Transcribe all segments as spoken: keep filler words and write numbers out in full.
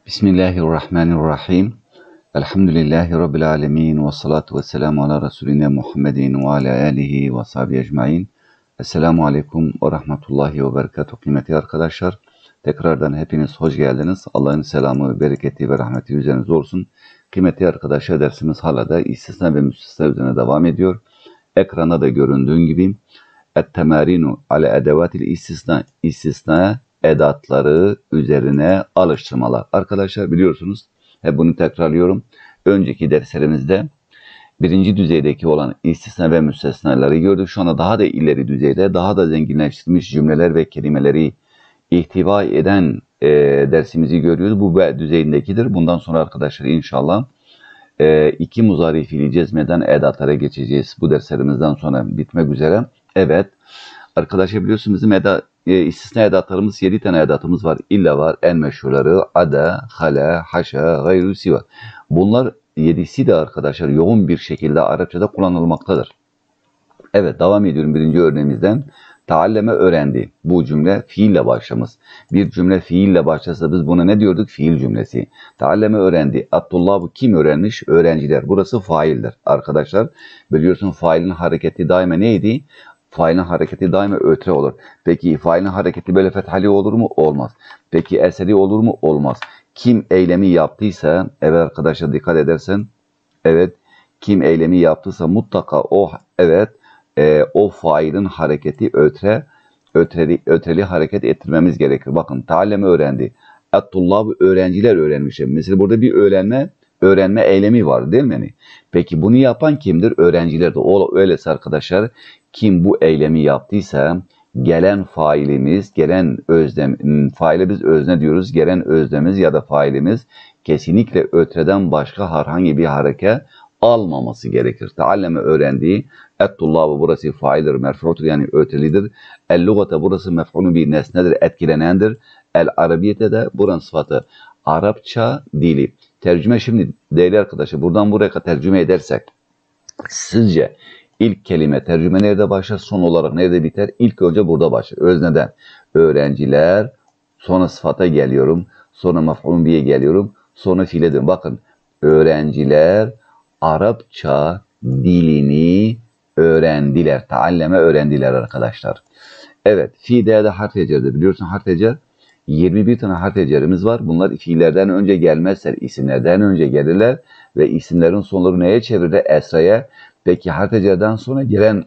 Bismillahirrahmanirrahim. Elhamdülillahi Rabbil alemin. Ve salatu ve selamu ala Resulina Muhammedin ve ala alihi ve sahbihi ecmain. Esselamu aleyküm ve rahmetullahi ve berekatuhu. Kıymetli arkadaşlar, tekrardan hepiniz hoş geldiniz. Allah'ın selamı, bereketi ve rahmeti üzerinize olsun. Kıymetli arkadaşlar, dersimiz hala da istisna ve müstesna üzerine devam ediyor. Ekranda da göründüğün gibi et-temarinu ala edevatil istisna, istisna edatları üzerine alıştırmalar. Arkadaşlar biliyorsunuz, hep bunu tekrarlıyorum. Önceki derslerimizde birinci düzeydeki olan istisna ve müstesnaları gördük. Şu anda daha da ileri düzeyde, daha da zenginleştirilmiş cümleler ve kelimeleri ihtiva eden e, dersimizi görüyoruz. Bu düzeyindekidir. Bundan sonra arkadaşlar inşallah e, iki muzari fiili cezmeden edatlara geçeceğiz. Bu derslerimizden sonra bitmek üzere. Evet. Arkadaşlar biliyorsunuz bizim eda, e, istisna edatlarımız yedi tane edatımız var. İlla var. En meşhurları ada, hala, haşa, gayrusi var. Bunlar yedisi de arkadaşlar yoğun bir şekilde Arapçada kullanılmaktadır. Evet, devam ediyorum birinci örneğimizden. Taalleme öğrendi. Bu cümle fiille başlamış. Bir cümle fiille başlasa biz buna ne diyorduk? Fiil cümlesi. Taalleme öğrendi. At-tullabu kim öğrenmiş? Öğrenciler. Burası faildir. Arkadaşlar biliyorsun failin hareketi daima neydi? Failin hareketi daima ötre olur. Peki failin hareketi böyle fethali olur mu? Olmaz. Peki eseri olur mu? Olmaz. Kim eylemi yaptıysa, evet arkadaşlar dikkat edersen, evet kim eylemi yaptıysa mutlaka o, evet e, o failin hareketi ötre, ötreli, ötreli hareket ettirmemiz gerekir. Bakın taalleme öğrendi. Et-tullab öğrenciler öğrenmişler. Mesela burada bir öğrenme, öğrenme eylemi var değil mi? Yani, peki bunu yapan kimdir? Öğrenciler de. O öyleyse arkadaşlar kim bu eylemi yaptıysa gelen failimiz, gelen özlem, faile biz özne diyoruz. Gelen özlemiz ya da failimiz kesinlikle ötreden başka herhangi bir hareket almaması gerekir. Taalleme öğrendiği, et-tullabı burası faildir, merfu'tur yani ötrelidir. El-lugate burası mef'ulun bir nesnedir, etkilenendir. El-arabiyete de buranın sıfatı. Arapça dili. Tercüme şimdi değerli arkadaşlar buradan buraya kadar tercüme edersek sizce ilk kelime tercüme nerede başlar, son olarak nerede biter? İlk önce burada başlar. Özneden öğrenciler, sonra sıfata geliyorum, sonra mef'ulun biye geliyorum, sonra fiile dönüyorum. Bakın öğrenciler Arapça dilini öğrendiler. Taalleme öğrendiler arkadaşlar. Evet, fiilde de harf ecerdi. Biliyorsun harf ecer yirmi bir tane harf ecerimiz var. Bunlar fiillerden önce gelmezler. İsimlerden önce gelirler ve isimlerin sonları neye çevirir? Esra'ya. Peki harf ecerden sonra gelen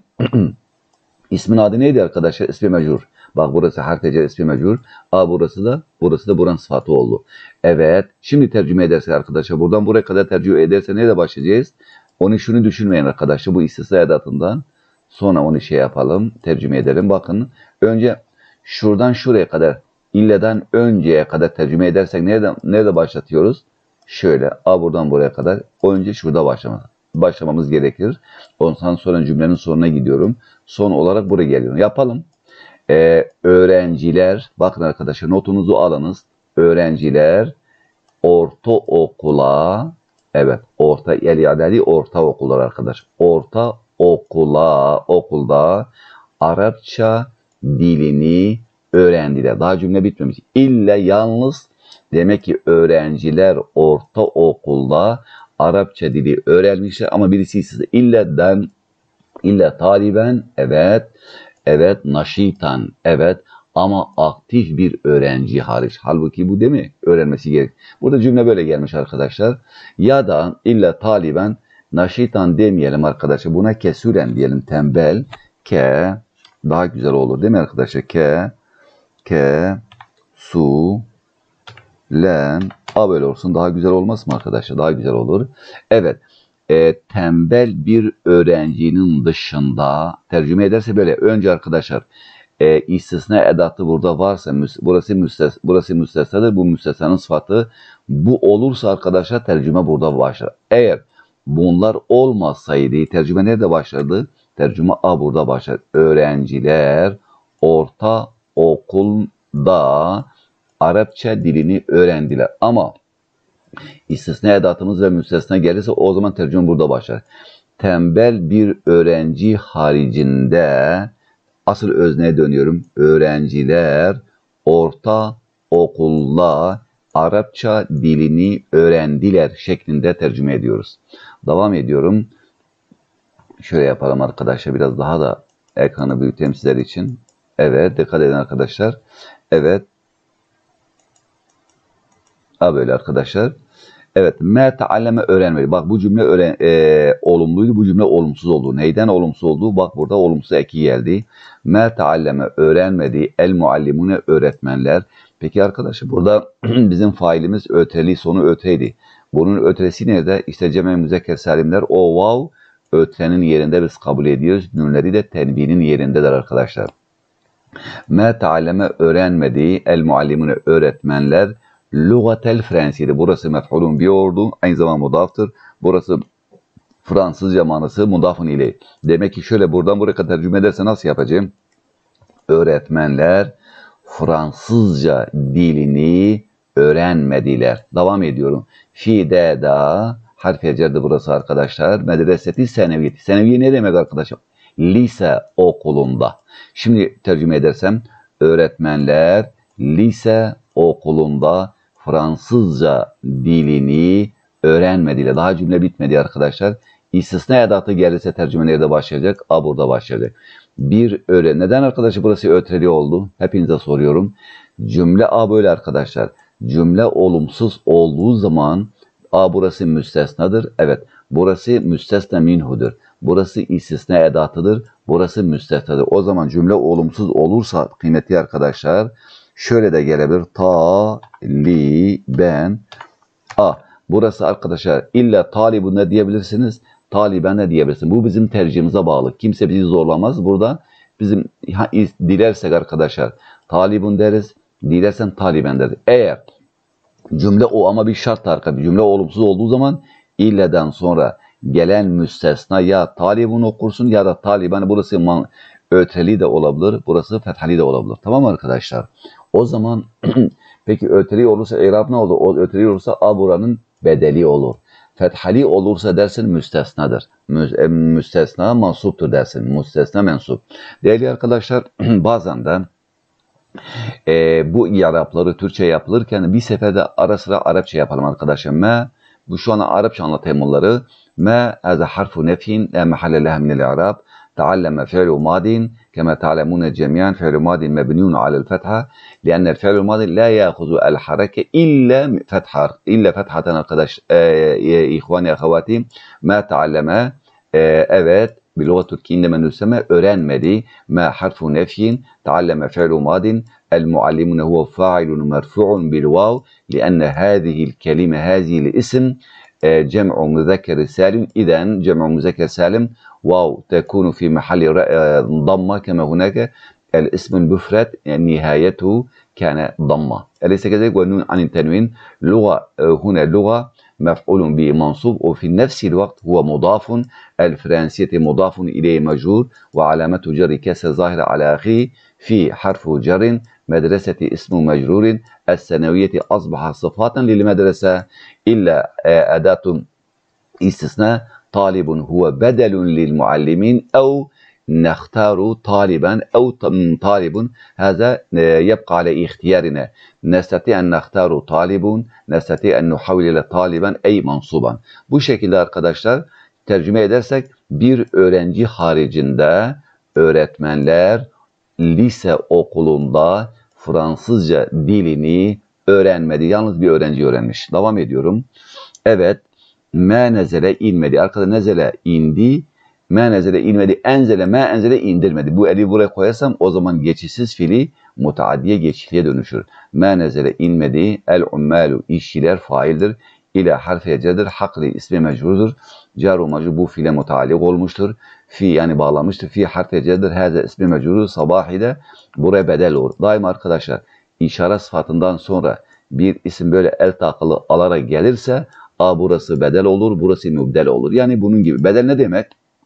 ismin adı neydi arkadaşlar? İsmi mecrur. Bak burası harf ecer ismi mecrur. A burası da burası da buranın sıfatı oldu. Evet. Şimdi tercüme edersek arkadaşlar buradan buraya kadar tercüme ederse neyle başlayacağız? Onu şunu düşünmeyin arkadaşlar. Bu istisna edatından sonra onu şey yapalım. Tercüme edelim. Bakın önce şuradan şuraya kadar illeden önceye kadar tercüme edersek nerede, nerede başlatıyoruz? Şöyle A buradan buraya kadar önce şurada başlamamız, başlamamız gerekir. Ondan sonra cümlenin sonuna gidiyorum. Son olarak buraya geliyorum. Yapalım. Ee, öğrenciler, bakın arkadaşlar notunuzu alınız. Öğrenciler ortaokula, evet orta yani orta okullar arkadaş. Orta okula, okulda Arapça dilini öğrendiler. Daha cümle bitmemiş. İlla yalnız demek ki öğrenciler ortaokulda Arapça dili öğrenmişler ama birisi ise illeden illa taliben, evet evet naşitan, evet ama aktif bir öğrenci hariç. Halbuki bu değil mi? Öğrenmesi gerek. Burada cümle böyle gelmiş arkadaşlar. Ya da illa taliben naşitan demeyelim arkadaşlar. Buna kesüren diyelim, tembel. Ke daha güzel olur değil mi arkadaşlar? Ke Ke, su, len, a böyle olsun. Daha güzel olmaz mı arkadaşlar? Daha güzel olur. Evet. E, tembel bir öğrencinin dışında tercüme ederse böyle. Önce arkadaşlar e, istisna edatı burada varsa burası müstes, burası müstesnadır. Bu müstesnanın sıfatı. Bu olursa arkadaşlar tercüme burada başlar. Eğer bunlar olmasaydı tercüme nerede başlardı? Tercüme a burada başlar. Öğrenciler orta okulda Arapça dilini öğrendiler. Ama istisna edatımız ve müstesna gelirse o zaman tercüme burada başlar. Tembel bir öğrenci haricinde asıl özneye dönüyorum. Öğrenciler orta okulda Arapça dilini öğrendiler şeklinde tercüme ediyoruz. Devam ediyorum. Şöyle yapalım arkadaşlar. Biraz daha da ekranı büyüteyim sizler için. Evet. Dikkat edin arkadaşlar. Evet. Ha böyle arkadaşlar. Evet. Me taalleme öğrenmedi. Bak bu cümle öğren, e, olumluydu. Bu cümle olumsuz oldu. Neyden olumsuz oldu? Bak burada olumsuz eki geldi. Me taalleme öğrenmedi. El muallimune öğretmenler. Peki arkadaşlar burada bizim failimiz öteli, sonu öteydi. Bunun ötesi nerede? İşte cem-i müzekker salimler o vav ötrenin yerinde biz kabul ediyoruz. Nünleri de tenvinin yerindedir arkadaşlar. Me taalleme öğrenmedi. El muallimune öğretmenler. Lugatel Fransiydi. Burası mef'ulun bir oldu. Aynı zamanda mudaftır. Burası Fransızca manası mudafun ile. Demek ki şöyle buradan buraya kadar tercüme ederse nasıl yapacağım? Öğretmenler Fransızca dilini öğrenmediler. Devam ediyorum. Fi de da harf cerdi burası arkadaşlar. Medreseti seneviyeti. Seneviye ne demek arkadaşlar? Lise okulunda. Şimdi tercüme edersem öğretmenler lise okulunda Fransızca dilini öğrenmediler. Daha cümle bitmedi arkadaşlar. İstisna edatı gelirse tercüme nerede başlayacak? A burada başlayacak. Bir öğren. Neden arkadaşlar burası ötreli oldu? Hepinize soruyorum. Cümle A böyle arkadaşlar. Cümle olumsuz olduğu zaman A burası müstesnadır. Evet. Burası müstesna minhudur. Burası istisna edatıdır. Burası müstesnadır. O zaman cümle olumsuz olursa kıymetli arkadaşlar şöyle de gelebilir. Ta, li, ben, a. Burası arkadaşlar illa talibun ne diyebilirsiniz? Taliben ne diyebilirsiniz? Bu bizim tercihimize bağlı. Kimse bizi zorlamaz. Burada bizim dilersek arkadaşlar talibun deriz. Dilersen taliben deriz. Eğer cümle o ama bir şart arkadaşlar. Cümle olumsuz olduğu zaman illeden sonra gelen müstesna ya talibun okursun ya da taliben. Burası man, öteli de olabilir. Burası fethali de olabilir. Tamam mı arkadaşlar? O zaman peki öteli olursa İrab ne olur? O öteli olursa A buranın bedeli olur. Fethali olursa dersin müstesnadır. Mü, müstesna mansuptur dersin. Müstesna mensup. Değerli arkadaşlar bazen de e, bu i'rapları Türkçe yapılırken bir seferde ara sıra Arapça yapalım arkadaşlar. Me, bu şu an Arapça anlatayım bunları. Me hâze harfu nefin la mahalle leha minel i'rab. تعلم فعل ماض كما تعلمون جميعا فعل ماض مبني على الفتحة لأن الفعل الماضي لا يأخذ الحركة إلا فتحة إلا فتحة arkadaş e, إخواني أخواتي ما تعلم e, evet بلغة Türkiye عندما نسمى öğrenmedi ما حرف نفي تعلم فعل ماض المعلمون هو فاعل مرفوع بالواو لأن هذه الكلمة هذه الاسم جمع مذكر سالم إذا جمع مذكر سالم واو تكون في محل ضمة كما هناك الاسم المفرد يعني نهايته كان ضمة أليس كذلك؟ والنون عن التنوين لغة هنا لغة مفعول به منصوب وفي نفس الوقت هو مضاف الفرنسية مضاف إليه مجرور وعلامة جر كسر ظاهرة على آخره في حرف جر مدرسة اسم مجرور الثانوية أصبح صفات للمدرسة إلا أداة استثناء طالب هو بدل للمعلمين أو نختار طالبا أو طالب هذا يبقى على اختيارنا نستطيع أن نختار طالب نستطيع أن نحول إلى طالبا أي منصوبا. Bu şekilde arkadaşlar tercüme edersek bir öğrenci haricinde öğretmenler lise okulunda Fransızca dilini öğrenmedi. Yalnız bir öğrenci öğrenmiş. Devam ediyorum. Evet. Me nezele inmedi. Arkada nezele indi. Me nezele inmedi. Enzele me enzele indirmedi. Bu eli buraya koyarsam o zaman geçişsiz fiili mutaaddiye geçişliğe dönüşür. Me nezele inmedi. El ummalu işçiler faildir. İle harfi ecedir. Haklı ismi mecburdur. Caru mecbur bu fiile mutaallik olmuştur. Fi yani bağlamıştır. Fi harfi ecedir. Haza ismi mecburdur. Sabahide buraya bedel olur. Daima arkadaşlar işaret sıfatından sonra bir isim böyle el takılı alarak gelirse A burası bedel olur, burası mübdel olur. Yani bunun gibi. Bedel ne demek?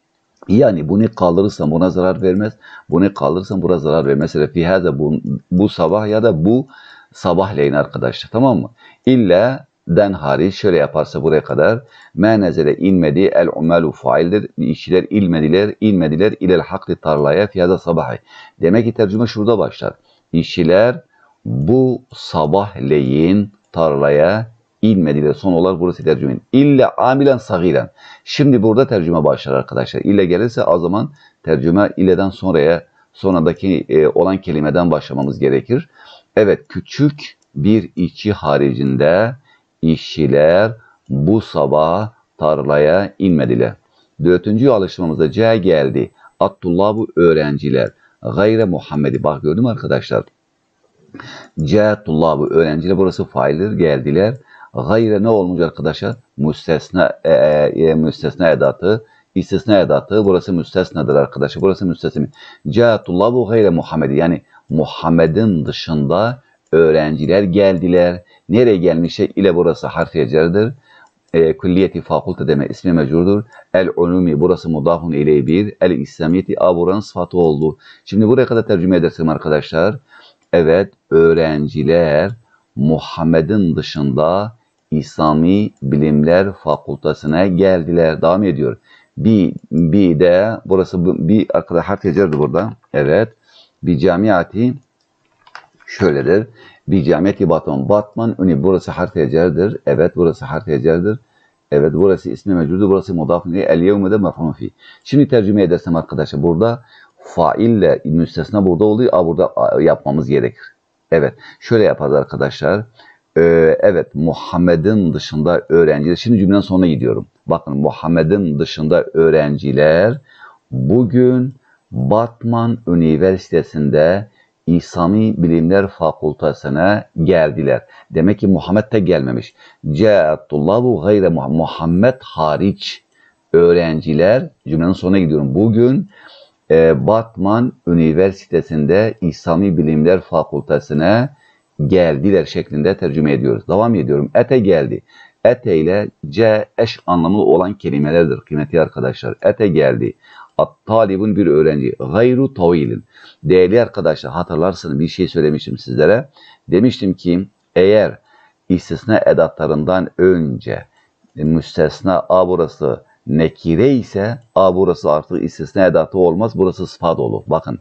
Yani bunu kaldırırsam buna zarar vermez. Bunu kaldırırsam buna zarar vermez. Mesela fihaze bu, bu sabah ya da bu sabahleyin arkadaşlar. Tamam mı? İlla den hariç şöyle yaparsa buraya kadar me nezele inmedi el umalu faildir. İşçiler ilmediler, ilmediler ilel hakli tarlaya fihaze sabahı. Demek ki tercüme şurada başlar. İşçiler bu sabahleyin tarlaya inmediler. Son olarak burası tercüme. İlla amilen sagiren. Şimdi burada tercüme başlar arkadaşlar. İlle gelirse o zaman tercüme illeden sonraya sonradaki e, olan kelimeden başlamamız gerekir. Evet, küçük bir işçi haricinde işçiler bu sabah tarlaya inmediler. Dördüncü alıştırmamızda C geldi. At-tullabu öğrenciler. Gayre Muhammedi. Bak gördün mü arkadaşlar? C tullabu öğrenciler, burası faildir, geldiler. Gayre ne olmuş arkadaşlar? Müstesna, e, e, müstesna edatı. İstisna edatı. Burası müstesnadır arkadaşlar. Burası müstesna. C tullabu gayre Muhammedi. Yani Muhammed'in dışında öğrenciler geldiler. Nereye gelmişler? İle burası harf-i cerdir. E, Külliyeti fakülte deme ismi mecurdur. El-ulumi burası mudafun ileyhi bir. El-İslamiyeti a buranın sıfatı oldu. Şimdi buraya kadar tercüme edersem arkadaşlar. Evet, öğrenciler Muhammed'in dışında İslami Bilimler Fakültesine geldiler. Devam ediyor. Bir, bir de burası bir arkadaşlar harf-i cerdir burada. Evet. Bir camiati şöyledir. Bir camiati Batman. Batman ünü burası harf-i cerdir. Evet, burası harf-i cerdir. Evet, burası ismi mecrudu, burası mudafun ileyhi. El-yevme de mef'ulun fi. Şimdi tercüme edersem arkadaşlar burada faille müstesna burada oluyor. A, burada yapmamız gerekir. Evet, şöyle yaparız arkadaşlar. Ee, evet, Muhammed'in dışında öğrenciler. Şimdi cümlenin sonuna gidiyorum. Bakın, Muhammed'in dışında öğrenciler bugün Batman Üniversitesi'nde İslami Bilimler Fakültesine geldiler. Demek ki Muhammed de gelmemiş. Câ'at-tullabu gayre Muhammed hariç öğrenciler, cümlenin sonuna gidiyorum. Bugün e, Batman Üniversitesi'nde İslami Bilimler Fakültesine geldiler şeklinde tercüme ediyoruz. Devam ediyorum. Ete geldi. Ete ile C eş anlamlı olan kelimelerdir kıymetli arkadaşlar. Ete geldi. At-talibun bir öğrenci. Gayru tavilin. Değerli arkadaşlar, hatırlarsınız bir şey söylemiştim sizlere. Demiştim ki eğer istisna edatlarından önce müstesna a burası nekire ise a burası artık istisna edatı olmaz. Burası sıfat olur. Bakın.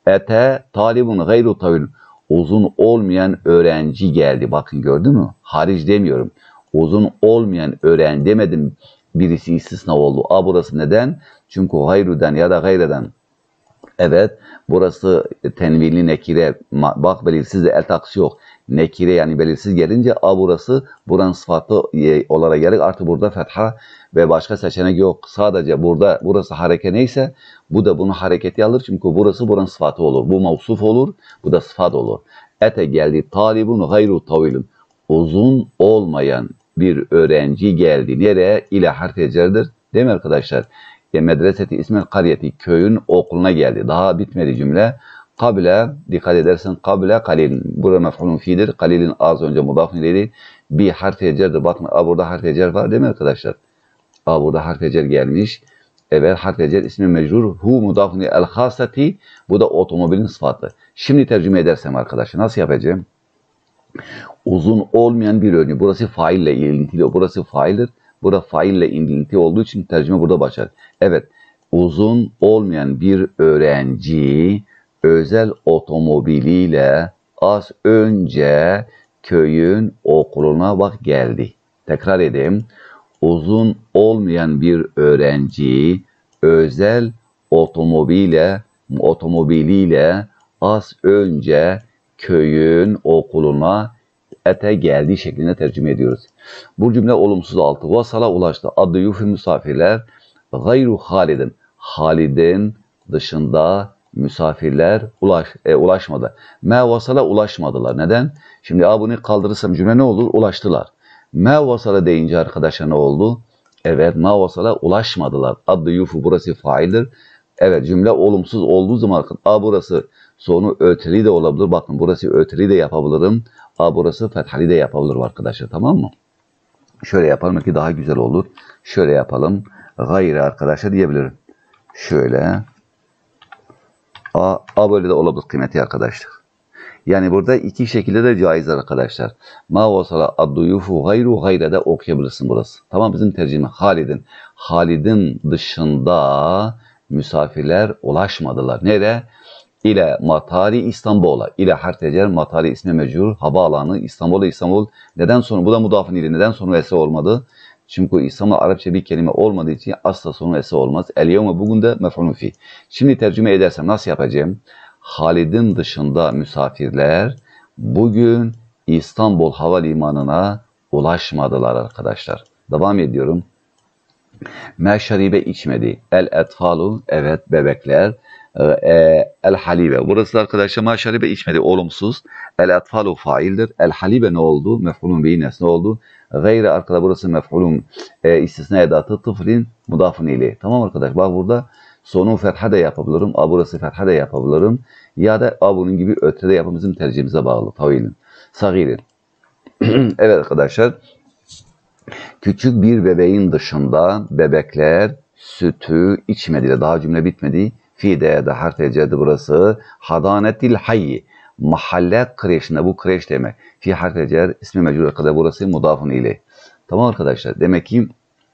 Ete talibun gayru tavilin. Uzun olmayan öğrenci geldi. Bakın gördün mü? Hariç demiyorum. Uzun olmayan öğrenci demedim. Birisi istisna oldu. A burası neden? Çünkü gayrudan ya da gayreden. Evet, burası tenvilli nekire. Bak, belirsiz de el takısı yok. Nekire yani belirsiz gelince a burası buranın sıfatı olarak gelir. Artık burada fetha ve başka seçenek yok. Sadece burada burası hareke neyse bu da bunun hareketi alır. Çünkü burası buranın sıfatı olur. Bu mevsuf olur. Bu da sıfat olur. Ete geldi. Talibun gayru tavilin. Uzun olmayan bir öğrenci geldi. Nereye? İle harf-i cerdir. Değil mi arkadaşlar? E, medreseti ismen kariyeti. Köyün okuluna geldi. Daha bitmedi cümle. Kabile, dikkat edersen kabile kalil. Burada mef'ulun fi'dir. Kalilin az önce mudafın ileyhi. Bir harf-i cerdir. Bakın a burada harf-i cer var değil mi arkadaşlar? A burada harf-i cer gelmiş. Evet, harf-i cer ismi mecrur. Hu mudafın el hasati. Bu da otomobilin sıfatı. Şimdi tercüme edersem arkadaşlar nasıl yapacağım? Uzun olmayan bir örneği. Burası faille ilintili. Burası faildir. Burada faille ilintili olduğu için tercüme burada başlar. Evet. Uzun olmayan bir öğrenci özel otomobiliyle az önce köyün okuluna bak geldi. Tekrar edeyim. Uzun olmayan bir öğrenci özel otomobile otomobiliyle az önce köyün okuluna ete geldiği şeklinde tercüme ediyoruz. Bu cümle olumsuz altı. Vasala ulaştı. Addıyufi misafirler gayru halidin. Halid'in dışında misafirler ulaş, e, ulaşmadı. Me vasala ulaşmadılar. Neden? Şimdi a bunu kaldırırsam cümle ne olur? Ulaştılar. Me vasala deyince arkadaşlar ne oldu? Evet, me vasala ulaşmadılar. Addıyufi burası faildir. Evet, cümle olumsuz olduğu zaman a burası sonu öteli de olabilir. Bakın burası öteli de yapabilirim. A burası fethali de yapabilirim arkadaşlar, tamam mı? Şöyle yapalım ki daha güzel olur. Şöyle yapalım. Gayri arkadaşlar diyebilirim. Şöyle. A, A böyle de olabilir kıymetli arkadaşlar. Yani burada iki şekilde de caizdir arkadaşlar. Ma vasala ad-duyufu gayru gayre de okuyabilirsin burası. Tamam, bizim tercüme Halid'in. Halid'in dışında misafirler ulaşmadılar. Nereye? ile matari İstanbul'a. İle hartecer matari ismi mecrur. Havaalanı İstanbul'a İstanbul. Neden sonra? Bu da mudafın ile. Neden sonra ese olmadı? Çünkü İstanbul Arapça bir kelime olmadığı için asla sonu ese olmaz. El yevme bugün de mef'ulun fi. Şimdi tercüme edersem nasıl yapacağım? Halid'in dışında misafirler bugün İstanbul Havalimanı'na ulaşmadılar arkadaşlar. Devam ediyorum. Meşaribe içmedi. El etfalu, evet bebekler. E, el halibe. Burası arkadaşlar meşaribe içmedi. Olumsuz. El etfalu faildir. El halibe ne oldu? Mef'ulun bihi nesne oldu. Gayri arkada burası mef'ulun e, istisna edatı tıflin mudafın ile. Tamam arkadaş. Bak burada sonu fetha da yapabilirim. A burası fetha da yapabilirim. Ya da A bunun gibi ötre de yapın. Bizim tercihimize bağlı. Tavilin. Sagirin. Evet arkadaşlar. Küçük bir bebeğin dışında bebekler sütü içmediler. Daha cümle bitmedi. Fide de harfecedi burası. Hadanetil hayyi. Mahalle kreşinde, bu kreş demek. Fi harfecer ismi mecrur kadar burası mudafun ile. Tamam arkadaşlar. Demek ki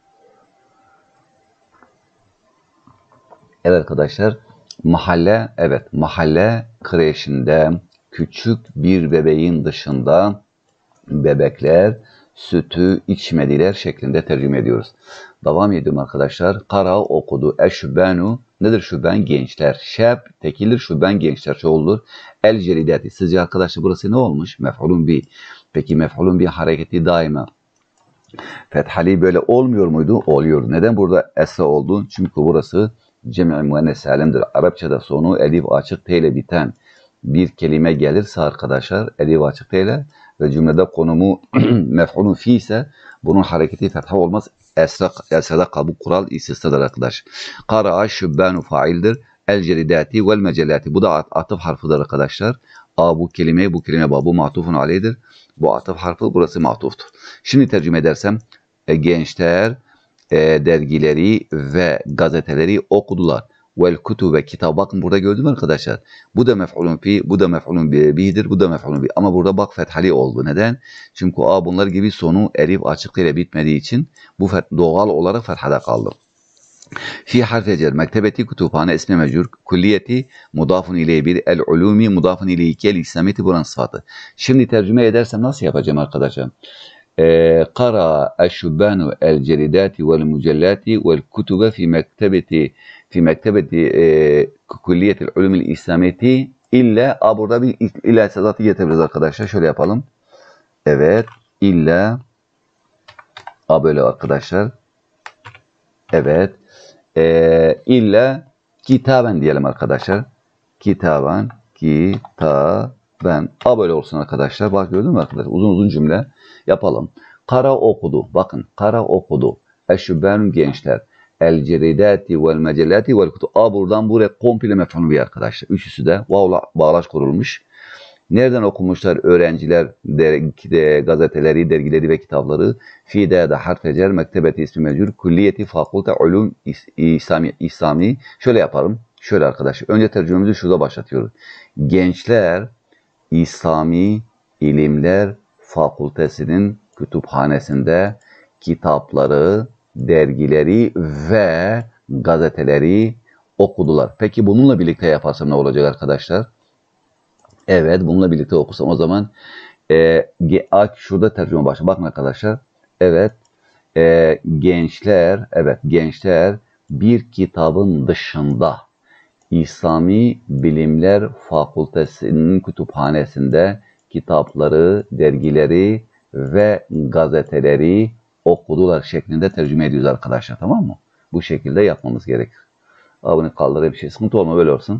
evet arkadaşlar. Mahalle, evet mahalle kreşinde küçük bir bebeğin dışında bebekler sütü içmediler şeklinde tercüme ediyoruz. Devam ediyorum arkadaşlar. Kara okudu. Eşübbenu nedir şübben? Gençler. Şeb tekildir, şübben gençler çoğuldur. El ceridati. Sizce arkadaşlar burası ne olmuş? Mef'ulun bi. Peki mef'ulun bi hareketi daima fethali böyle olmuyor muydu? Oluyordu. Neden burada esra oldu? Çünkü burası cem'i müennes salimdir. Arapçada sonu elif açık t ile biten bir kelime gelirse arkadaşlar elif açık t ile ve cümlede konumu mef'ulun fi ise bunun hareketi fetha olmaz. Esra, esrada kabul kural istisnadır arkadaş. Kara'a şübbanu faildir. El ceridati vel mecelati. Bu da atıf harfidir arkadaşlar. A bu kelime bu kelime bu matufun aleydir. Bu atıf harfi burası matuftur. Şimdi tercüme edersem e, gençler e, dergileri ve gazeteleri okudular. Vel kutube kitap. Bakın burada gördüm arkadaşlar. Bu da mef'ulun fi, bu da mef'ulun bihidir, bu da mef'ulun bi. Ama burada bak fethali oldu. Neden? Çünkü a bunlar gibi sonu elif açık ile bitmediği için bu doğal olarak fethada kaldı. Fi harfi cer. Mektebeti kütüphane ismi mecrur. Kulliyeti mudafun ileyhi bir. El ulumi mudafun ileyhi iki. El İslamiyeti buranın sıfatı. Şimdi tercüme edersem nasıl yapacağım arkadaşlar? Kara eşşubbanu el ceridati vel mücellati vel kutube fi mektebeti fi mektebeti kulliyetil ulumil İslamiyeti illa a burada bir illa sedatı getirebiliriz arkadaşlar. Şöyle yapalım. Evet. İlla a böyle arkadaşlar. Evet. Ee, illa kitaben diyelim arkadaşlar. Kitaben, kitaben. A böyle olsun arkadaşlar. Bak gördün mü arkadaşlar? Uzun uzun cümle yapalım. Kara okudu. Bakın. Kara okudu. Eşübben gençler. El ceridati vel mecellati vel kutu. A buradan buraya komple mef'ulun bir arkadaşlar. Üçüsü de vavla bağlaç kurulmuş. Nereden okumuşlar öğrenciler de, gazeteleri, dergileri ve kitapları? Fide de harfecer, mektebeti ismi mecrur, kulliyeti fakülte ulum İslami, İslami. Şöyle yapalım. Şöyle arkadaşlar. Önce tercümemizi şurada başlatıyoruz. Gençler İslami İlimler Fakültesinin kütüphanesinde kitapları, dergileri ve gazeteleri okudular. Peki bununla birlikte yaparsam ne olacak arkadaşlar? Evet, bununla birlikte okusam o zaman e, şurada tercüme başlıyor. Bakın arkadaşlar. Evet, e, gençler, evet gençler bir kitabın dışında İslami Bilimler Fakültesinin kütüphanesinde kitapları, dergileri ve gazeteleri okudular şeklinde tercüme ediyoruz arkadaşlar, tamam mı? Bu şekilde yapmamız gerekir. Abone kaldırır bir şey sıkıntı olma, böyle olsun.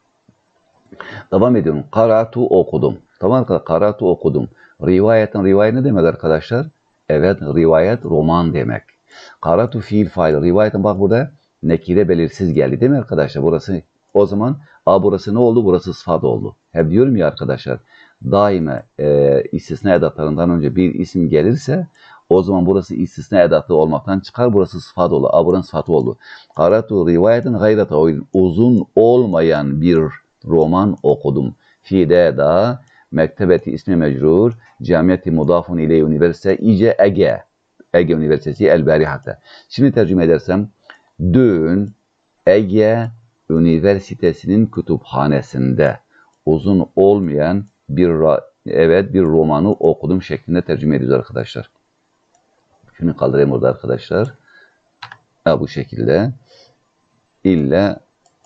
Devam ediyorum. Karatu okudum. Tamam arkadaşlar, karatu okudum. Rivayetin rivayet ne demek arkadaşlar? Evet, rivayet roman demek. Karatu fiil fail. Rivayetin bak burada nekire belirsiz geldi değil mi arkadaşlar? Burası o zaman a burası ne oldu? Burası sıfat oldu. Hep diyorum ya arkadaşlar, daima e, istisna edatlarından önce bir isim gelirse o zaman burası istisna edatı olmaktan çıkar. Burası sıfat oldu. A buranın sıfatı oldu. Karatu rivayetin gayrata uzun olmayan bir roman okudum. Fide da mektebeti ismi mecrur, camiyeti mudafun ile üniversite iyice Ege. Ege Üniversitesi el-Barihat'ta. Şimdi tercüme edersem dün Ege Üniversitesi'nin kütüphanesinde uzun olmayan bir evet bir romanı okudum şeklinde tercüme ediyoruz arkadaşlar. Şunu kaldırayım orada arkadaşlar. Ha, bu şekilde. İlla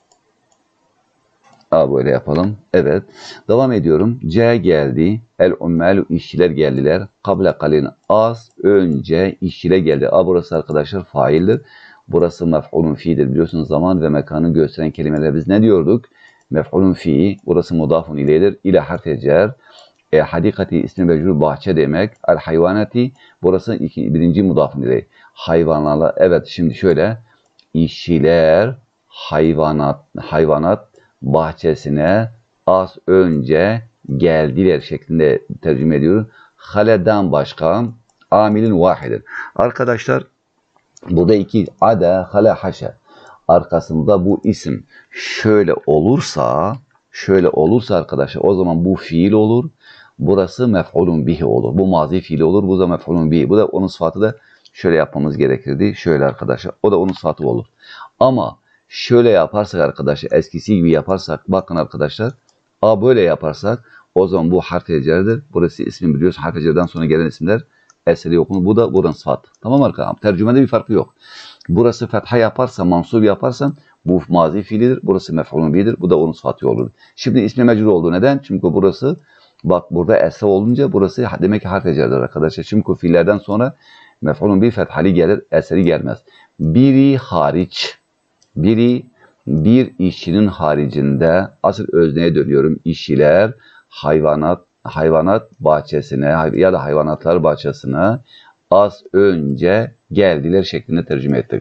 ha, böyle yapalım. Evet. Devam ediyorum. C geldi. El ummelu işçiler geldiler. Kable kalin az önce işçiler geldi. A burası arkadaşlar faildir. Burası mef'ulun fi'dir. Biliyorsunuz zaman ve mekanı gösteren kelimeler biz ne diyorduk? Mef'ulun fi. Burası mudafun ileydir. İle harf cer. E, hadikati ismi mecrur bahçe demek. El hayvanati burası iki, birinci mudafun iley. Hayvanlarla. Evet şimdi şöyle. İşçiler hayvanat hayvanat bahçesine az önce geldiler şeklinde tercüme ediyoruz. Haleden başka amilin vahidir. Arkadaşlar burada iki ada hala haşa. Arkasında bu isim şöyle olursa şöyle olursa arkadaşlar o zaman bu fiil olur. Burası mef'ulun bihi olur. Bu mazi fiili olur. Bu da mef'ulun bihi. Bu da onun sıfatı da şöyle yapmamız gerekirdi. Şöyle arkadaşlar. O da onun sıfatı olur. Ama şöyle yaparsak arkadaşlar eskisi gibi yaparsak bakın arkadaşlar A böyle yaparsak o zaman bu harf-i cerdir. Burası ismi biliyoruz. Harf-i cerden sonra gelen isimler eseri okunur. Bu da buranın sıfatı. Tamam arkadaşlar. Tercümede bir farkı yok. Burası fetha yaparsa mansub yaparsan bu mazi fiilidir. Burası mef'ulun bihidir. Bu da onun sıfatı olur. Şimdi ismi mecrur oldu. Neden? Çünkü burası bak burada esra olunca burası demek ki harf-i cerdir arkadaşlar. Çünkü fiillerden sonra mef'ulun bihi fethali gelir. Eseri gelmez. Biri hariç Biri bir işçinin haricinde asıl özneye dönüyorum. İşçiler hayvanat hayvanat bahçesine ya da hayvanatlar bahçesine az önce geldiler şeklinde tercüme ettik.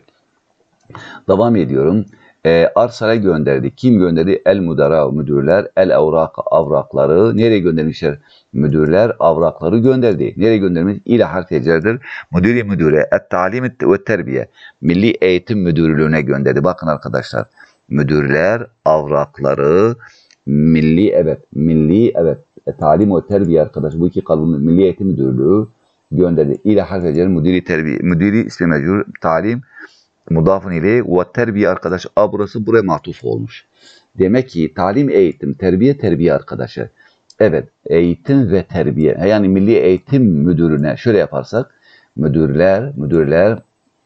Devam ediyorum. E, Arsal'e gönderdi. Kim gönderdi? El mudara müdürler, el evrak avrakları. Nereye göndermişler? Müdürler avrakları gönderdi. Nereye göndermiş? İle harf-i cerdir. Müdüri müdüre, et talim ve terbiye. Milli Eğitim Müdürlüğü'ne gönderdi. Bakın arkadaşlar. Müdürler avrakları milli evet milli evet talim ve terbiye arkadaşlar. Bu iki kalıbın Milli Eğitim Müdürlüğü gönderdi. İle harf-i cerdir. Müdüri terbiye. Müdüri ismi mecrur. Talim mudafun ile ve terbiye arkadaş. A burası buraya matuf olmuş. Demek ki talim eğitim, terbiye terbiye arkadaşı. Evet, eğitim ve terbiye. Yani Milli Eğitim Müdürü'ne şöyle yaparsak müdürler, müdürler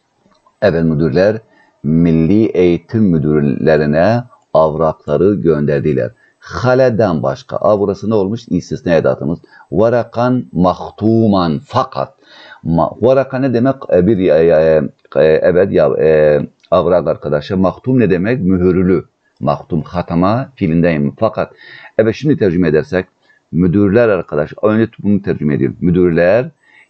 evet müdürler Milli Eğitim Müdürlerine avrakları gönderdiler. Haleden başka. A burası ne olmuş? İstisna edatımız. Varakan mahtuman fakat. Varaka ne demek? Bir e, e, evet ya e, avrak arkadaşlar. Mahtum ne demek? Mühürlü. Mahtum hatama fiilindeyim. Fakat evet şimdi tercüme edersek müdürler arkadaş. Önce bunu tercüme ediyorum. Müdürler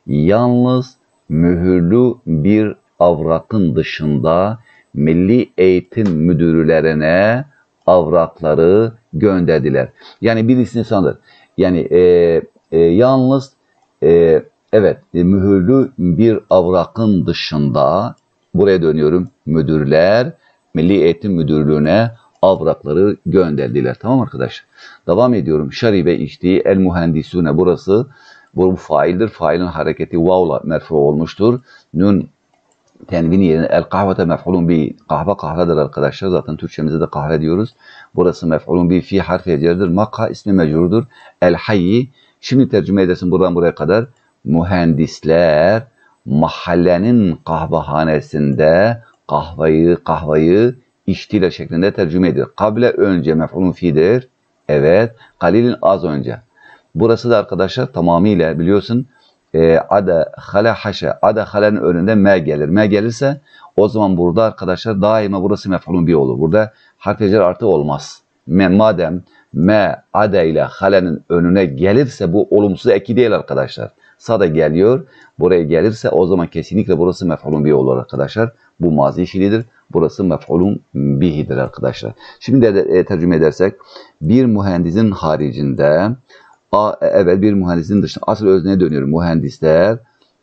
yalnız mühürlü bir avrakın dışında Milli Eğitim Müdürlerine avrakları gönderdiler. Yani bir istisnadır. Yani e, e, yalnız e, evet e, mühürlü bir avrakın dışında buraya dönüyorum. Müdürler Milli Eğitim Müdürlüğüne avrakları gönderdiler. Tamam arkadaşlar. Devam ediyorum. Şaribe içtiği el mühendisune burası bu faildir. Failin hareketi vavla merfu olmuştur. Nun tenvin yerine el kahvete mef'ulun bi kahve kahvedir arkadaşlar. Zaten Türkçemizde de kahve diyoruz. Burası mef'ulun bi fi harfi cerdir. Makka ismi mecrudur. El hayyi. Şimdi tercüme edersin buradan buraya kadar. Mühendisler mahallenin kahvehanesinde kahveyi kahveyi içtiler şeklinde tercüme edilir. Kable önce mef'ulun fi'dir. Evet. Kalilin az önce. Burası da arkadaşlar tamamıyla biliyorsun e, ada hala haşa. Ada halanın önünde me gelir. Me gelirse o zaman burada arkadaşlar daima burası mef'ulun bi olur. Burada harf-i cer artı olmaz. Me, madem me ada ile halanın önüne gelirse bu olumsuz eki değil arkadaşlar. Sada geliyor. Buraya gelirse o zaman kesinlikle burası mef'ulun bi olur arkadaşlar. Bu mazi fiilidir. Burası mef'ulun bihidir arkadaşlar. Şimdi de e, tercüme edersek bir mühendisin haricinde a, evet bir mühendisin dışında asıl özneye dönüyorum. Mühendisler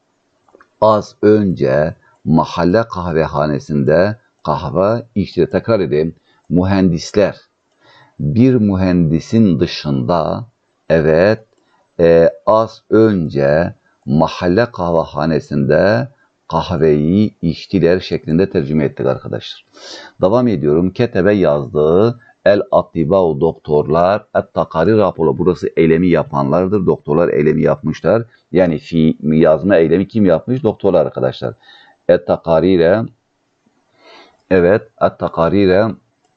az önce mahalle kahvehanesinde kahve içti. Tekrar edeyim. Mühendisler bir mühendisin dışında evet e, az önce mahalle kahvehanesinde kahveyi içtiler şeklinde tercüme ettik arkadaşlar. Devam ediyorum. Ketebe yazdı. El atibau doktorlar. Et takari raporu. Burası eylemi yapanlardır. Doktorlar eylemi yapmışlar. Yani fi yazma eylemi kim yapmış? Doktorlar arkadaşlar. Et takarire. Evet. Et takarire.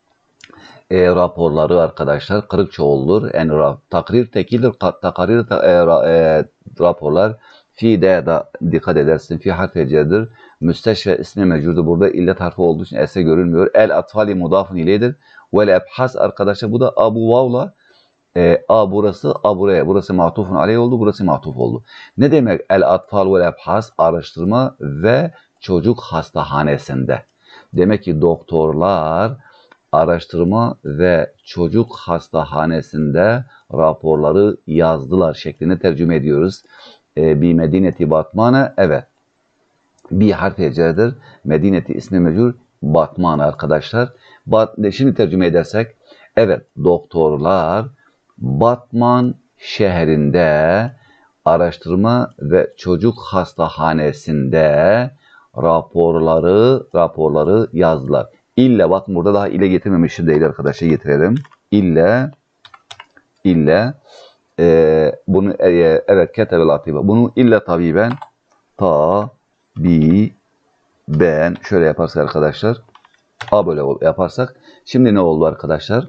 E, raporları arkadaşlar kırık çoğuldur. Yani ra, takrir tekildir. Takarir ta, e, ra, e, raporlar fi de da dikkat edersin. Fi harfi cerdir. Müsteşfe ismi mecurdu. Burada illet harfi olduğu için ese görülmüyor. El atfali mudafun ileydir. Vel ebhas arkadaşlar bu da abu vavla e, a burası a buraya. Burası matufun aleyh oldu. Burası matuf oldu. Ne demek el atfal vel ebhas? Araştırma ve çocuk hastahanesinde. Demek ki doktorlar araştırma ve çocuk hastahanesinde raporları yazdılar şeklinde tercüme ediyoruz. E, bir Medineti Batman'a evet. Bir harf ecedir. Medineti ismi mecur Batman arkadaşlar. Bat, şimdi tercüme edersek evet doktorlar Batman şehrinde araştırma ve çocuk hastahanesinde raporları raporları yazdılar. İlle bakın burada daha ile getirmemişim değil arkadaşlar getirelim. İlle ille e, bunu e, evet ketebel atiba. Bunu ille tabiben ta bi ben şöyle yaparsak arkadaşlar a böyle yaparsak şimdi ne oldu arkadaşlar?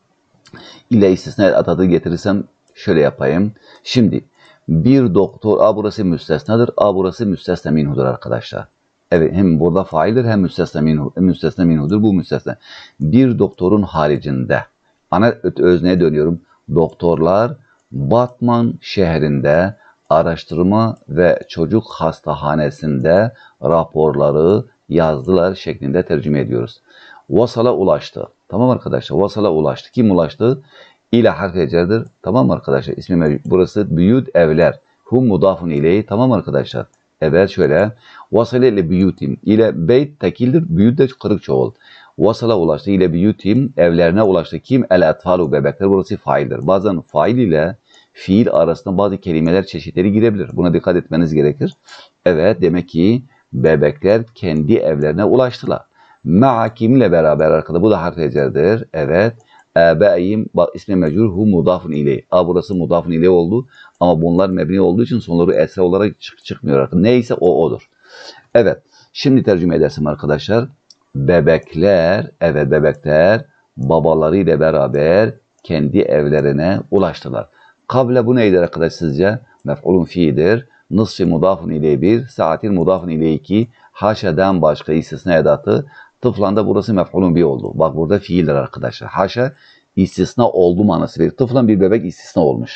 İlle istisna atadığı getirirsem şöyle yapayım. Şimdi bir doktor a burası müstesnadır. A burası müstesna minhudur arkadaşlar. Evet hem burada faildir hem müstesna minhu, müstesna minhudur. Bu müstesna. Bir doktorun haricinde ana özneye dönüyorum. Doktorlar Batman şehrinde araştırma ve çocuk hastahanesinde raporları yazdılar şeklinde tercüme ediyoruz. Vasala ulaştı. Tamam arkadaşlar. Vasala ulaştı. Kim ulaştı? İle harf ecerdir. Tamam arkadaşlar. İsmi burası büyüt evler. Hum mudafun ileyhi. Tamam arkadaşlar. Evet şöyle. Vasale ile büyütim. İle beyt tekildir. Büyüt de kırık çoğul. Vasala ulaştı ile büyütim. Evlerine ulaştı. Kim? El etfalu bebekler. Burası faildir. Bazen fail ile fiil arasında bazı kelimeler çeşitleri girebilir. Buna dikkat etmeniz gerekir. Evet demek ki bebekler kendi evlerine ulaştılar. Ma'a kiminle beraber arkada? Bu da harf ecerdir. Evet. Ebe'yim ismi mecrur hu mudafun ileyh. A burası mudafun ileyh oldu. Ama bunlar mebni olduğu için sonları esre olarak çık çıkmıyor. Neyse o odur. Evet. Şimdi tercüme edersin arkadaşlar. Bebekler, evet bebekler babalarıyla beraber kendi evlerine ulaştılar. Kable bu neydir arkadaş sizce? Mef'ulun fiidir. Nısfi mudafun ileyh bir, saatil mudafun ileyh iki. Haşa'dan başka istisna edatı. Tıflan burası mef'ulun bir oldu. Bak burada fiildir arkadaşlar. Haşa istisna oldu manası verir. Tıflan bir bebek istisna olmuş.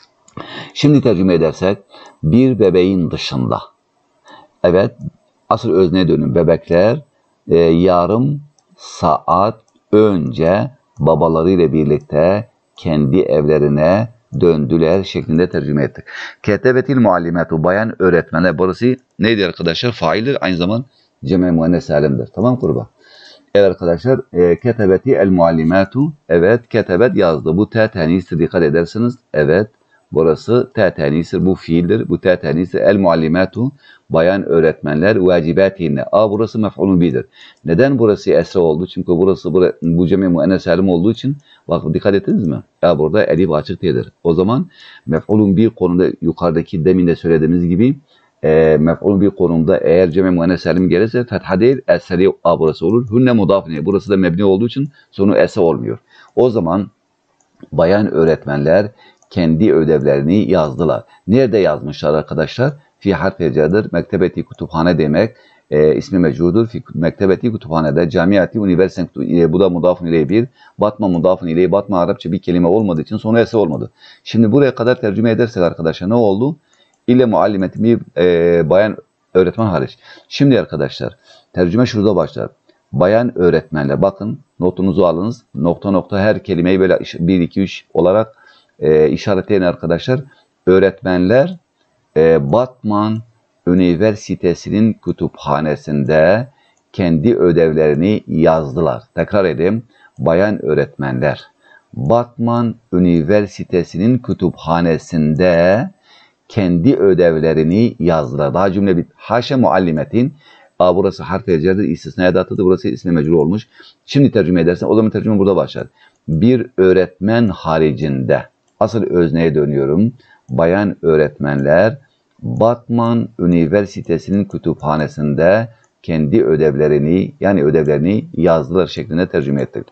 Şimdi tercüme edersek bir bebeğin dışında. Evet asıl özneye dönün. Bebekler e, yarım saat önce babalarıyla birlikte kendi evlerine döndüler şeklinde tercüme ettik. Ketebetil muallimetu bayan öğretmenler. Burası neydi arkadaşlar? Faildir. Aynı zaman cem-i muannes salimdir. Tamam kurba. Evet arkadaşlar. E, ketebeti el muallimatu. Evet ketebet yazdı. Bu te tenisi dikkat edersiniz. Evet. Burası te tenisi. Bu fiildir. Bu te tenisi el muallimatu. Bayan öğretmenler vacibetine. A burası mef'ulun bidir. Neden burası esra oldu? Çünkü burası bu, bu cem-i muannes salim olduğu için bak dikkat ettiniz mi? Ya burada elif açık değildir. O zaman mef'ulun bir konuda yukarıdaki demin de söylediğimiz gibi e, mef'ulun bir konumda eğer cem-i muannes salim gelirse fetha değil esri a burası olur. Hünne mudafine. Burası da mebni olduğu için sonu esra olmuyor. O zaman bayan öğretmenler kendi ödevlerini yazdılar. Nerede yazmışlar arkadaşlar? Fi harf ecadır. Mektebeti kütüphane demek. E, ismi mecrudur. Fi mektebeti kütüphanede. Camiati üniversite. E, bu da mudafun ileyh bir. Batma mudafun ileyh. Batma Arapça bir kelime olmadığı için sonu ese olmadı. Şimdi buraya kadar tercüme edersek arkadaşlar ne oldu? İlle muallimeti bir e, bayan öğretmen hariç. Şimdi arkadaşlar tercüme şurada başlar. Bayan öğretmenler. Bakın notunuzu alınız. Nokta nokta her kelimeyi böyle bir iki üç olarak e, işaretleyin arkadaşlar. Öğretmenler e, Batman Üniversitesi'nin kütüphanesinde kendi ödevlerini yazdılar. Tekrar edeyim. Bayan öğretmenler Batman Üniversitesi'nin kütüphanesinde kendi ödevlerini yazdılar. Daha cümle bit. Haşa muallimetin. A burası harf-i cerdir, istisna edatıdır. Burası ismi mecrur olmuş. Şimdi tercüme edersen o zaman tercüme burada başlar. Bir öğretmen haricinde. Asıl özneye dönüyorum. Bayan öğretmenler Batman Üniversitesi'nin kütüphanesinde kendi ödevlerini yani ödevlerini yazdılar şeklinde tercüme ettik.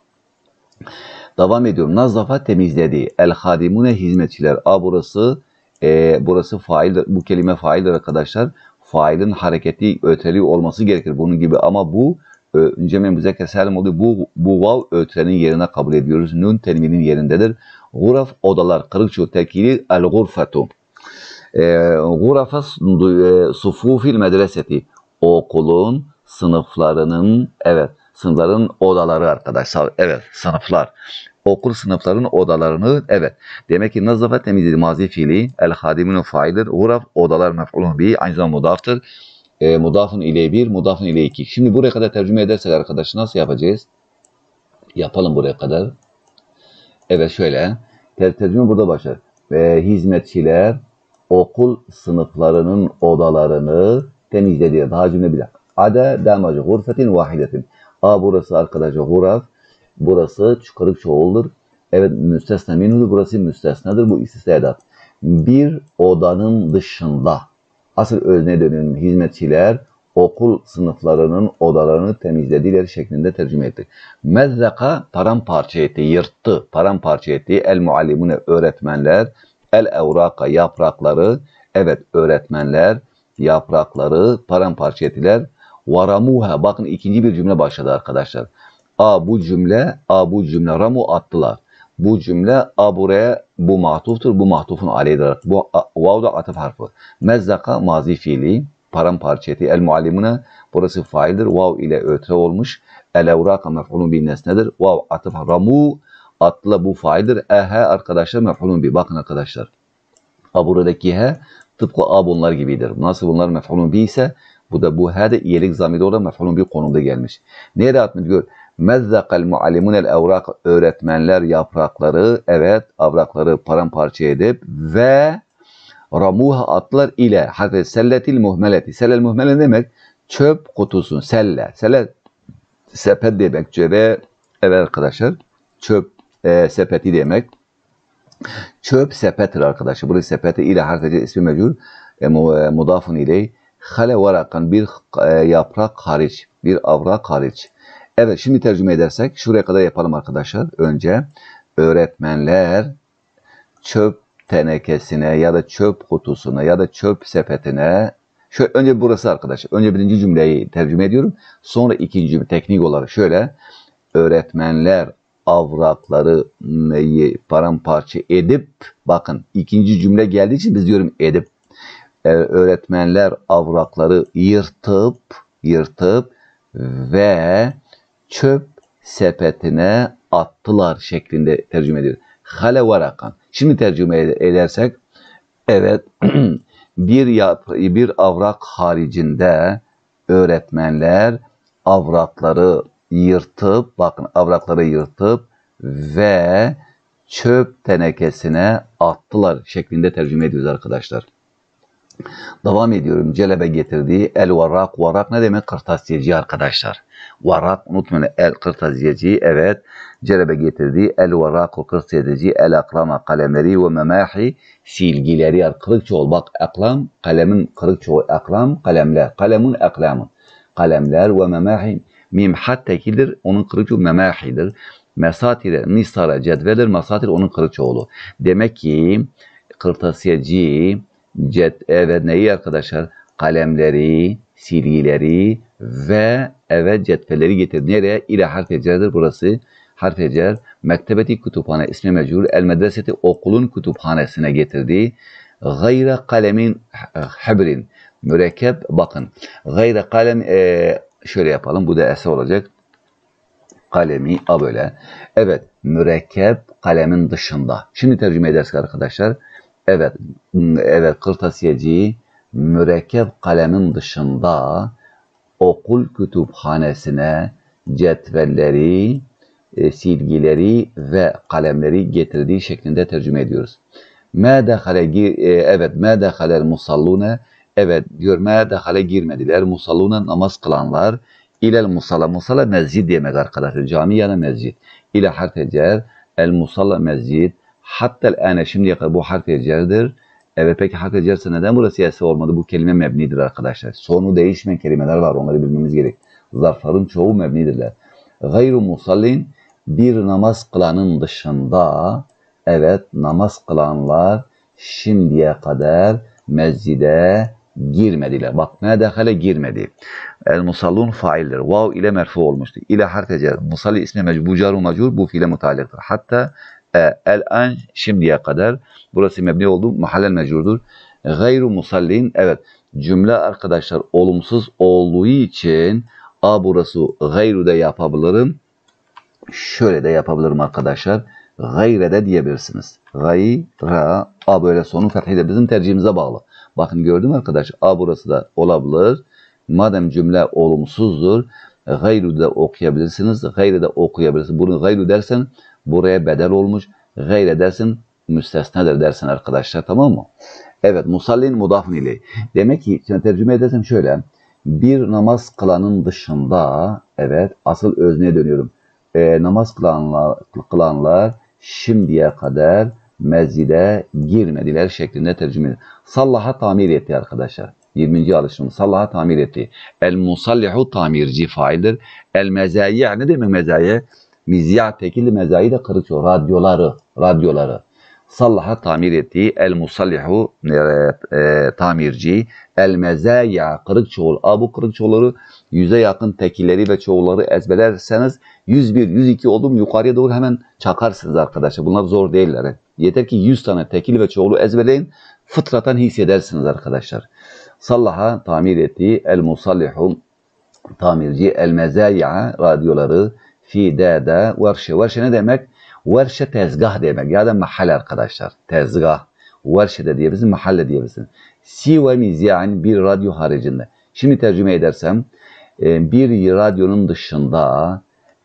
Devam ediyorum. Nazafa temizledi. El hadimune hizmetçiler. A burası e, burası faildir. Bu kelime faildir arkadaşlar. Failin hareketi öteli olması gerekir bunun gibi ama bu önce müzekker selam oldu. Bu bu vav ötrenin yerine kabul ediyoruz. Nun tenvinin yerindedir. Guraf odalar. Kırıkçı tekili el gurfetu. Gurafa sufufil medreseti. Okulun sınıflarının evet sınıfların odaları arkadaşlar. Evet sınıflar. Okul sınıfların odalarını evet. Demek ki nazafa temizledi mazi fiili. El hadimunu faildir. Guraf odalar mef'ulun bi. Aynı zamanda mudaftır. E, mudafın ile bir, mudafın ile iki. Şimdi buraya kadar tercüme edersek arkadaşlar nasıl yapacağız? Yapalım buraya kadar. Evet şöyle. Ter tercüme burada başlar. E, hizmetçiler okul sınıflarının odalarını temizledi. Daha cümle bir dakika. Ada damacı gurfetin vahidetin. A burası arkadaşlar guraf. Burası çıkarık çoğuldur. Evet müstesna minhudur. Burası müstesnadır. Bu istisna edat. Bir odanın dışında. Asıl özne dönüyorum. Hizmetçiler okul sınıflarının odalarını temizlediler şeklinde tercüme ettik. Mezzaka paramparça etti, yırttı, paramparça etti. El muallimune öğretmenler, el evraka yaprakları, evet öğretmenler yaprakları paramparça ettiler. Varamuha bakın ikinci bir cümle başladı arkadaşlar. A bu cümle, A bu cümle ramu attılar. Bu cümle A buraya bu mahtuftur. Bu mahtufun aleyhidir. Bu vav da atıf harfi. Mezzaka mazi fiili. Paramparça etti. El muallimine burası faildir. Vav ile ötre olmuş. El evraka mef'ulun bi nesnedir. Vav atıf ramu atla bu faildir. Ehe arkadaşlar mef'ulun bi. Bakın arkadaşlar. A buradaki he tıpkı A bunlar gibidir. Nasıl bunlar mef'ulun bi ise bu da bu he de iyilik zamiri olarak mef'ulun bi konumda gelmiş. Nereye atmış gör? Mezzakal muallimunel evrak öğretmenler yaprakları evet avrakları paramparça edip ve ramuha atlar ile harfi selletil muhmeleti. Sellel muhmele demek çöp kutusu. Selle. Selle sepet demek. Çöpe evet arkadaşlar çöp e, sepeti demek. Çöp sepettir arkadaşlar. Burası sepeti ile harfi ismi mecul e, mudafun ile hale varakan bir e, yaprak hariç. Bir avrak hariç. Evet şimdi tercüme edersek şuraya kadar yapalım arkadaşlar. Önce öğretmenler çöp tenekesine ya da çöp kutusuna ya da çöp sepetine şöyle önce burası arkadaşlar. Önce birinci cümleyi tercüme ediyorum. Sonra ikinci cümle teknik olarak şöyle öğretmenler avrakları paramparça edip bakın ikinci cümle geldiği için biz diyorum edip öğretmenler avrakları yırtıp yırtıp ve çöp sepetine attılar şeklinde tercüme ediyor. Hale varakan. Şimdi tercüme edersek evet bir yap, bir avrak haricinde öğretmenler avrakları yırtıp bakın avrakları yırtıp ve çöp tenekesine attılar şeklinde tercüme ediyoruz arkadaşlar. Devam ediyorum. Celebe getirdiği el varak. Varak ne demek? Kırtasiyeci arkadaşlar. Varak unutmayın. El kırtasiyeci evet. Celebe getirdiği el varak o kırtasiyeci el aklama kalemleri ve memahi silgileri. Kırık çoğul. Bak aklam kalemin kırık çoğul. Aklam kalemler. Kalemun aklamın. Kalemler ve memahi mim hat tekildir. Onun kırık çoğu memahidir. Mesatir, misara, cetvelir. Mesatir onun kırık çoğulu. Demek ki kırtasiyeci Cet, evet neyi arkadaşlar? Kalemleri, silgileri ve evet cetveleri getirdi. Nereye? İle harf-i cerdir burası. Harf-i cer. Mektebeti kütüphane ismi mecbur. El medreseti okulun kütüphanesine getirdi. Gayre kalemin hebrin. Mürekkep bakın. Gayre kalem e, şöyle yapalım. Bu da eser olacak. Kalemi a böyle. Evet. Mürekkep kalemin dışında. Şimdi tercüme edersek arkadaşlar. Evet, evet kırtasiyeci mürekkep kalemin dışında okul kütüphanesine cetvelleri, e, silgileri ve kalemleri getirdiği şeklinde tercüme ediyoruz. Ma dehale gir, e, evet ma dehalel musallune, evet diyor ma dehale girmediler. Musalluna namaz kılanlar. İlel musalla, musalla mescid demek arkadaşlar. Cami ya da mescid. İle harf-i cer, el musalla mescid. Hatta el-ane, şimdiye kadar bu harf-i cerdir. Evet, peki harf-i cerse neden burası yası olmadı? Bu kelime mebnidir arkadaşlar. Sonu değişmeyen kelimeler var, onları bilmemiz gerek. Zarfların çoğu mebnidirler. Gayru musallin, bir namaz kılanın dışında, evet namaz kılanlar şimdiye kadar mescide girmediler. Bak ne dehale girmedi. El musallun faildir. Vav ile merfu olmuştu. İle harf-i cer. Musalli ismi mecbur, caru macur, bu fiile mutaliktır. Hatta e, el an, şimdiye kadar, burası mebni oldu. Mahallel mecburdur. Gayru musallin, evet cümle arkadaşlar olumsuz olduğu için a burası gayru da yapabilirim. Şöyle de yapabilirim arkadaşlar. Gayre de diyebilirsiniz. Gayra, a böyle sonu fethiyle bizim tercihimize bağlı. Bakın gördün mü arkadaş? A burası da olabilir. Madem cümle olumsuzdur, gayru da okuyabilirsiniz. Gayre de okuyabilirsiniz. Bunu gayru dersen buraya bedel olmuş. Gayre dersin müstesnedir dersin arkadaşlar, tamam mı? Evet, musallin mudafun ileyh. Demek ki şimdi tercüme edersem şöyle. Bir namaz kılanın dışında, evet asıl özneye dönüyorum. E, namaz kılanlar, kılanlar şimdiye kadar mescide girmediler şeklinde tercüme edilir. Sallaha tamir etti arkadaşlar. yirminci alışım. Sallaha tamir etti. El musallihu tamirci faildir. El mezayyi, ne demek mezayyi? Mizya tekilli mezayyi de kırık çoğul. Radyoları. Radyoları. Sallaha tamir ettiği el musallihu e, e, tamirci, el mezaya kırık çoğul. A bu kırık çoğulları yüze yakın tekilleri ve çoğulları ezberlerseniz yüz bir, yüz iki oldu mu yukarıya doğru hemen çakarsınız arkadaşlar. Bunlar zor değiller. Yeter ki yüz tane tekil ve çoğulu ezberleyin. Fıtraten hissedersiniz arkadaşlar. Sallaha tamir ettiği el musallihu tamirci, el mezaya radyoları, fi dada verşe. Verşe ne demek? Verşe tezgah demek ya da mahal arkadaşlar. Tezgah. Verşe de diyebilirsin, mahalle diyebilirsin. Sive mizyan, bir radyo haricinde. Şimdi tercüme edersem bir radyonun dışında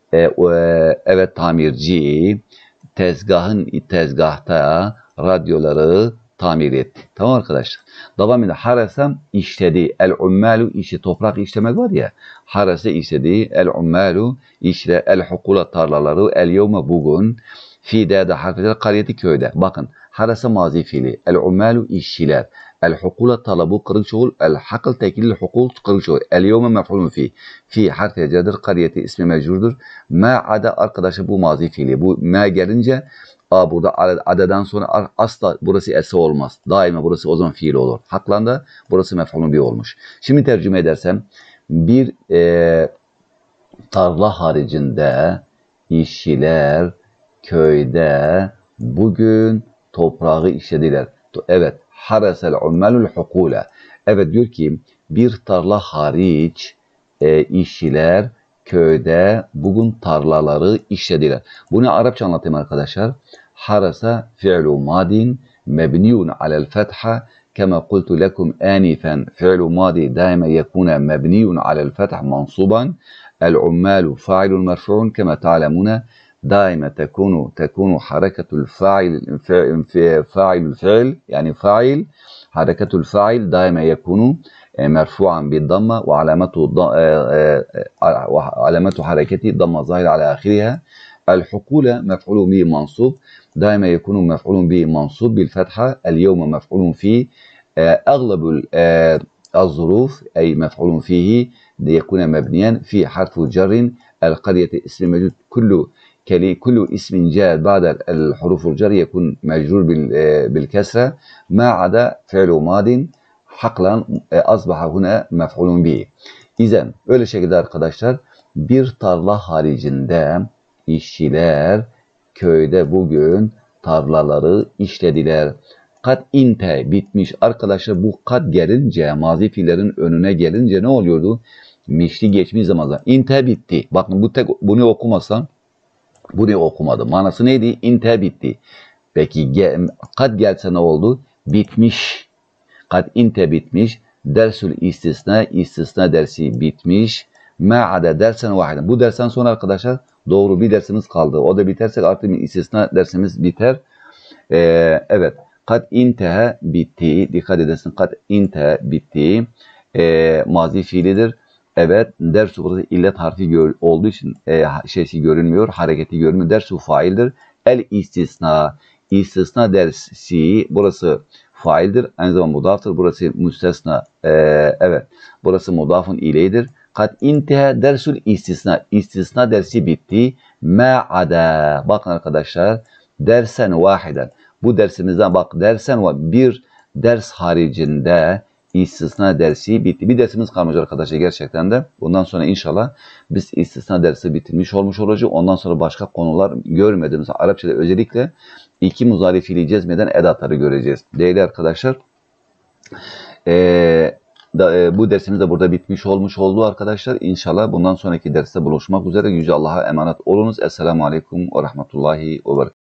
evet tamirci tezgahın tezgahta radyoları tamir etti. Tamam arkadaşlar. Devam edelim. Harasam işledi. El ummalu işi, toprak işlemek var ya. Harasa işledi. El ummalu işle. El hukula tarlaları. El yevme bugün. Fi dada harfeder kariyeti köyde. Bakın. Harasa mazi fiili. El ummalu işçiler. El hukula talabu kırık çoğul. El hakıl tekilli hukul kırık çoğul. El yevme mef'ulun fi. Fi harf ecedir. Kariyeti ismi mecburdur. Ma ada arkadaşlar bu mazi fiili. Bu ma gelince A burada adadan sonra asla burası ese olmaz. Daima burası o zaman fiil olur. Haklanda burası mef'ulun bir olmuş. Şimdi tercüme edersem bir e, tarla haricinde işçiler köyde bugün toprağı işlediler. Evet. Harasel ummelul hukule. Evet diyor ki bir tarla hariç e, işçiler köyde bugün tarlaları işlediler. Bunu Arapça anlatayım arkadaşlar. Harasa fi'lu madin mebniyun alel fetha kema kultu lekum anifen fi'lu madi daima yekuna mebniyun alel fetha mansuban el ummalu fa'ilun merfu'un kema ta'lemuna دائما تكون تكون حركة الفاعل فاعل الفعل يعني فاعل حركة الفاعل دائما يكون مرفوعا بالضمة وعلامته وعلامة حركته ضمة ظاهرة على آخرها. الحقولة مفعول به منصوب دائما يكون مفعول به منصوب بالفتحة. اليوم مفعول فيه. أغلب الظروف أي مفعول فيه يكون مبنيا في حرف جر. القرية اسم موجود كله كل اسم جاء بعد الحروف الجر يكون مجرور بالكسرة ما عدا فعل ماض حقلا أصبح هنا مفعول به. İzen öyle şekilde arkadaşlar bir tarla haricinde işçiler köyde bugün tarlaları işlediler. Kat inte bitmiş arkadaşlar, bu kat gelince mazi fiillerin önüne gelince ne oluyordu? Mişli geçmiş zamanlar. İnte bitti. Bakın bu tek bunu okumasan bunu okumadım. Manası neydi? İnte bitti. Peki ge, kad gelse ne oldu? Bitmiş. Kad inte bitmiş. Dersül istisna, istisna dersi bitmiş. Ma'ade dersen vahiden. Bu dersten sonra arkadaşlar doğru bir dersimiz kaldı. O da biterse artık istisna dersimiz biter. Ee, evet. Kad intehe bitti. Dikkat edesin. Kad intehe bitti. E, mazi fiilidir. Evet. Dersu burada illet harfi gör, olduğu için e, şeysi görünmüyor. Hareketi görünmüyor. Dersu faildir. El istisna. İstisna dersi. Burası faildir. Aynı zamanda mudaftır. Burası müstesna. E, evet. Burası mudafın ileydir. Kad intehe dersul istisna. İstisna dersi bitti. Ma'ada. Bakın arkadaşlar. Dersen vahiden. Bu dersimizden bak dersen var. Bir ders haricinde istisna dersi bitti. Bir dersimiz kalmış arkadaşlar gerçekten de. Bundan sonra inşallah biz istisna dersi bitirmiş olmuş olacak. Ondan sonra başka konular görmediğimiz Arapçada özellikle iki muzari fiili cezmeden edatları göreceğiz. Değerli arkadaşlar. Eee Da, e, bu dersimiz de burada bitmiş olmuş oldu arkadaşlar. İnşallah bundan sonraki derste buluşmak üzere. Yüce Allah'a emanet olunuz. Esselamu Aleyküm ve Rahmetullahi ve Berekatuhu.